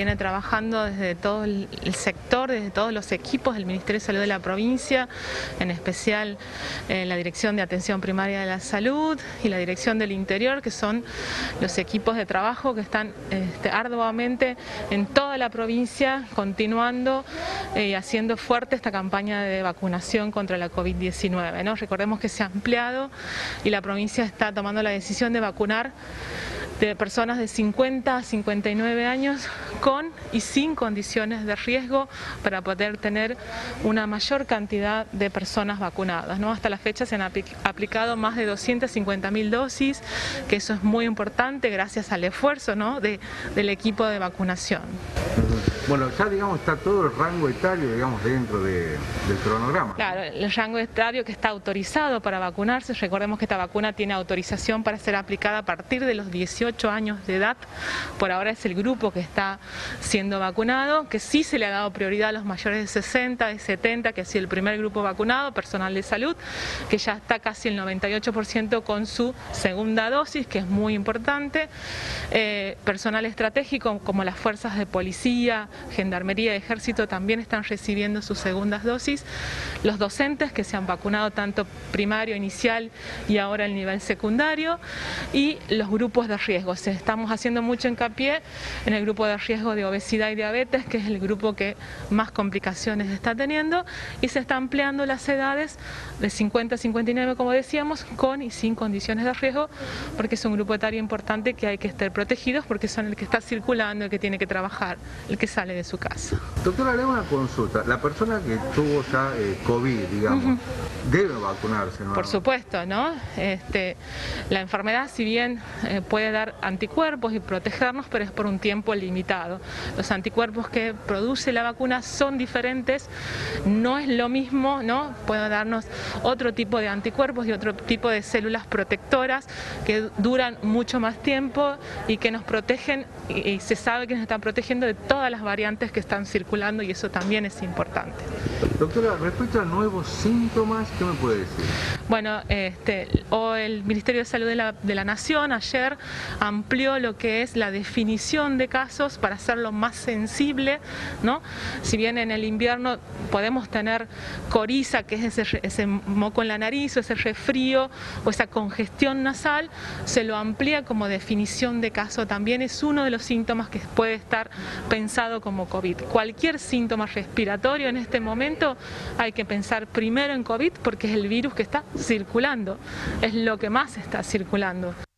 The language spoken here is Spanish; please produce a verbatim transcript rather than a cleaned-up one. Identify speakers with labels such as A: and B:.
A: viene trabajando desde todo el sector, desde todos los equipos del Ministerio de Salud de la provincia, en especial eh, la Dirección de Atención Primaria de la Salud y la Dirección del Interior, que son los equipos de trabajo que están este, arduamente en toda la provincia, continuando y eh, haciendo fuerte esta campaña de vacunación contra la COVID diecinueve, ¿no? Recordemos que se ha ampliado y la provincia está tomando la decisión de vacunar de personas de cincuenta a cincuenta y nueve años con y sin condiciones de riesgo para poder tener una mayor cantidad de personas vacunadas, ¿no? Hasta la fecha se han aplicado más de doscientas cincuenta mil dosis, que eso es muy importante gracias al esfuerzo, ¿no? de, del equipo de vacunación.
B: Bueno, ya digamos está todo el rango etario digamos dentro de, del cronograma.
A: Claro, el rango etario que está autorizado para vacunarse. Recordemos que esta vacuna tiene autorización para ser aplicada a partir de los dieciocho años de edad. Por ahora es el grupo que está siendo vacunado, que sí se le ha dado prioridad a los mayores de sesenta, de setenta, que ha sido el primer grupo vacunado, personal de salud, que ya está casi el noventa y ocho por ciento con su segunda dosis, que es muy importante. Eh, personal estratégico como las fuerzas de policía, Gendarmería y Ejército también están recibiendo sus segundas dosis. Los docentes que se han vacunado tanto primario, inicial y ahora el nivel secundario, y los grupos de riesgo. Estamos haciendo mucho hincapié en el grupo de riesgo de obesidad y diabetes, que es el grupo que más complicaciones está teniendo, y se está ampliando las edades de cincuenta a cincuenta y nueve, como decíamos, con y sin condiciones de riesgo, porque es un grupo etario importante que hay que estar protegidos porque son el que está circulando, el que tiene que trabajar, el que sale de su casa.
B: Doctora, le hago una consulta. La persona que tuvo ya eh, COVID, digamos, uh-huh. debe vacunarse, ¿no?
A: Por supuesto, ¿no? Este, la enfermedad, si bien eh, puede dar anticuerpos y protegernos, pero es por un tiempo limitado. Los anticuerpos que produce la vacuna son diferentes, no es lo mismo, ¿no? Puede darnos otro tipo de anticuerpos y otro tipo de células protectoras que duran mucho más tiempo y que nos protegen, y, y se sabe que nos están protegiendo de todas las variantes que están circulando, y eso también es importante.
B: Doctora, respecto a nuevos síntomas, ¿qué me puede decir?
A: Bueno, este, o el Ministerio de Salud de la, de la Nación ayer amplió lo que es la definición de casos para hacerlo más sensible, ¿no? Si bien en el invierno podemos tener coriza, que es ese, ese moco en la nariz o ese resfrío o esa congestión nasal, se lo amplía como definición de caso. También es uno de los síntomas que puede estar pensado como COVID. Cualquier síntoma respiratorio en este momento hay que pensar primero en COVID porque es el virus que está circulando, es lo que más está circulando.